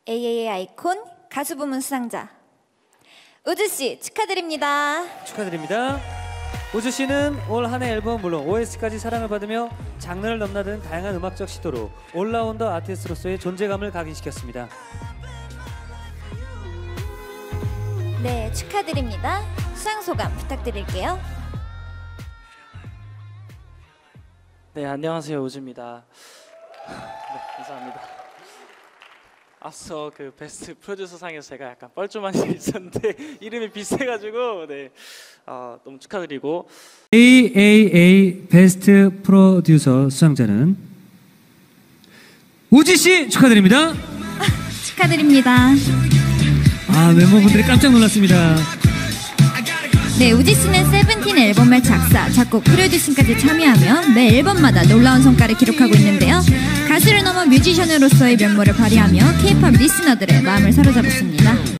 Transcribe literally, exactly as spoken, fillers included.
에이에이의 아이콘 가수 부문 수상자 우즈 씨 축하드립니다. 축하드립니다. 우즈 씨는 올 한 해 앨범 물론 오에스티까지 사랑을 받으며 장르를 넘나드는 다양한 음악적 시도로 올라운더 아티스트로서의 존재감을 각인시켰습니다. 네, 축하드립니다. 수상 소감 부탁드릴게요. 네, 안녕하세요. 우즈입니다. 네, 감사합니다. 앞서 그 베스트 프로듀서상에서 제가 약간 뻘쭘한 일이 있었는데 이름이 비슷해가지고 네, 어, 너무 축하드리고 에이에이에이 베스트 프로듀서 수상자는 우지 씨 축하드립니다. 축하드립니다. 아, 멤버분들이 깜짝 놀랐습니다. 네, 우지 씨는 세븐틴 앨범의 작사, 작곡, 프로듀싱까지 참여하며 매 앨범마다 놀라운 성과를 기록하고 있는데요. 가수를 넘어 뮤지션으로서의 면모를 발휘하며 케이팝 리스너들의 마음을 사로잡았습니다.